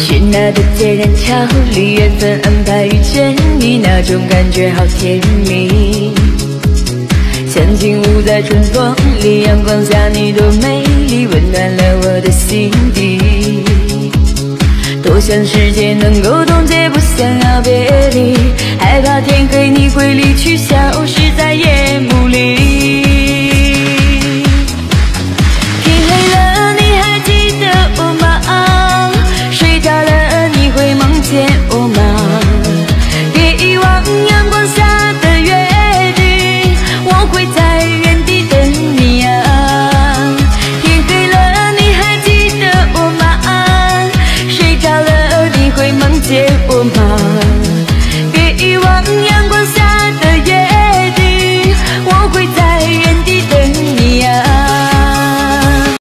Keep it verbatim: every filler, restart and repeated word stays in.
是那个天然巧丽，缘分安排遇见你，那种感觉好甜蜜。像景舞在春风里，阳光下你多美丽，温暖了我的心底。多想世界能够冻结，不想要别离，害怕天黑你会离去，消失在夜幕里。